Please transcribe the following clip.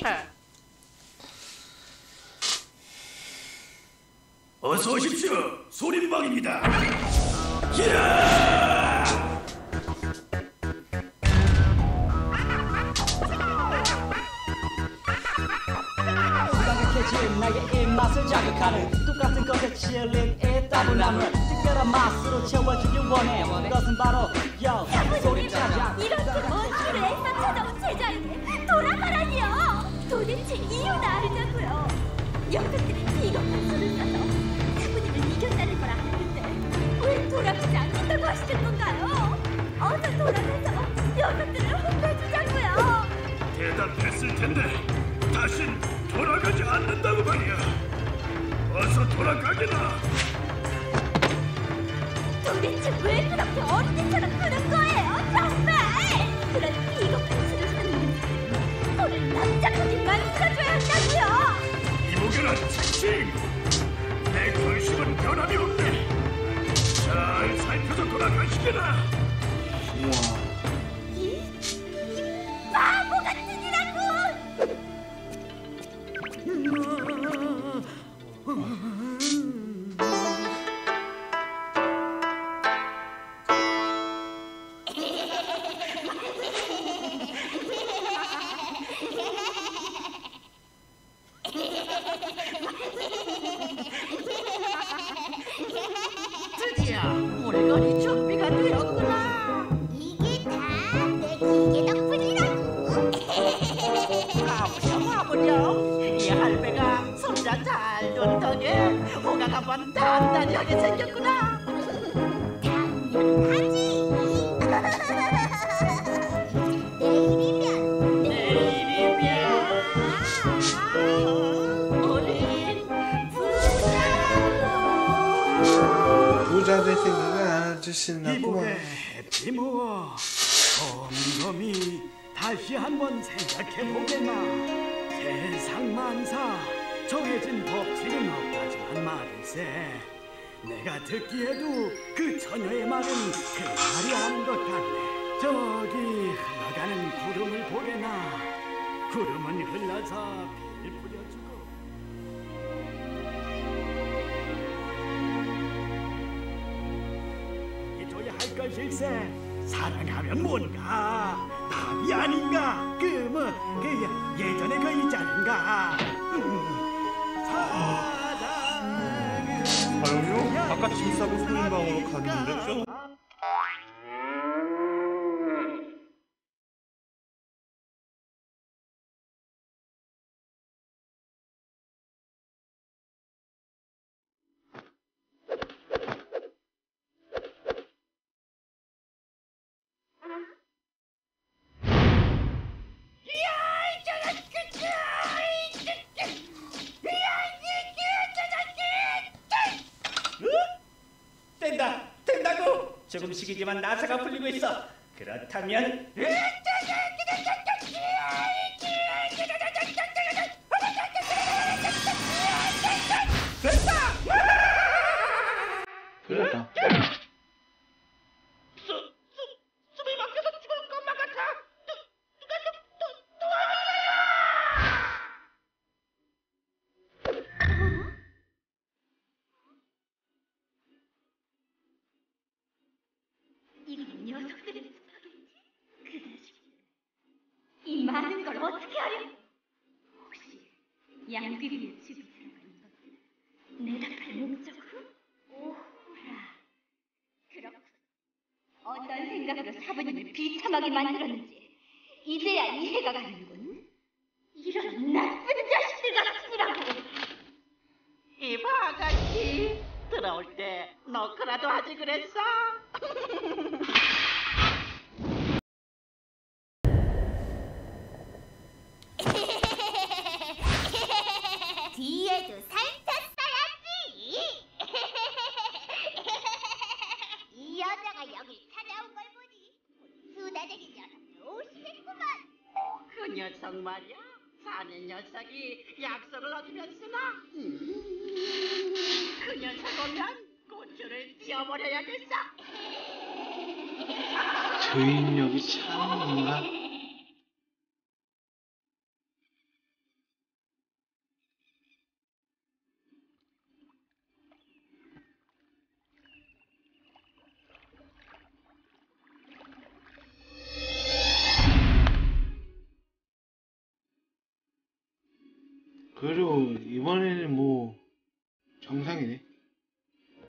어서 오십시오. 소림방입니다. 야! 생각해진 나의 입맛을 자극하는 똑같은 것에 칠린 이 따분함을 특별한 맛으로 채워주길 원해. 그것은 바로 소림 짜장. 이렇게 먼 길을 애써 찾아온 제자에게 돌아가라니요. 도대체 이유는 알자고요. 녀석들이 비겁한 수를 써서 사부님을 이겼다는 걸 아는데 왜 돌아가지 않는다고 하시는 건가요? 어서 돌아가서 녀석들을 혼내주자고요. 대답했을 텐데 다신 돌아가지 않는다고 말이야. 어서 돌아가게나. 도대체 왜 그렇게 어린애처럼 구는 거예요? 정말 그런 비겁한 수를 쓰는 손을 납작하게 만들어줘야 한다고요. 이모견한 특징. 내 결심은 변함이 없네. 잘 살펴서 돌아가시게나. 이 바보 같은 이라고. 드디어 물건이 준비가 되었구나. 이게 다 내 기계 덕분이라고. 가보렴. 이 할배가 손자 잘 둔 덕에 호각 한번 단단히 하게 생겼구나. 당연하지. 내일이면 우린 부자 될 생각은 아주 신나구만. 비모 곰곰이 다시 한번 생각해보게나. 세상 만사 정해진 법칙은 없다지만 말일세. 내가 듣기에도 그 처녀의 말은 그 말이 아닌 것 같네. 저기 흘러가는 구름을 보게나. 구름은 흘러서 비를 뿌려주고. 이줘야 할 것일세. 사랑하면 뭔가 답이 아닌가. 예전에 그 있잖은가. 아유, 아까 짐 싸고 소림방으로 갔는데 좀. 된다고. 조금씩이지만 나사가 풀리고 있어. 그렇다면 그러다. 숨이 막혀서 죽을 것만 같아. 누가 이런 녀석들의 스파게티. 그 자식. 이 많은 걸 어떻게 하려? 혹시 양귀비의 집에 들어간 것들 내답할 목적으로? 오호라. 그렇군. 어떤 생각으로 사부님을 비참하게 만들었는지 이제야 이해가 가는군. 이런 나쁜 자식들 같으니라고. 이 바가지 들어올 때 너크라도 하지 그랬어? 뒤에도 살폈어야지. 이 여자가 여길 찾아온 걸 보니 수다쟁이 녀석들 오시겠구만. 그 녀석 말이야. 사는 녀석이 약속을 어기면 쓰나? 그 녀석 오면 고추를 띄워버려야겠어. 주인력이 참 뭔가. 그래도 이번에는 뭐 정상이네.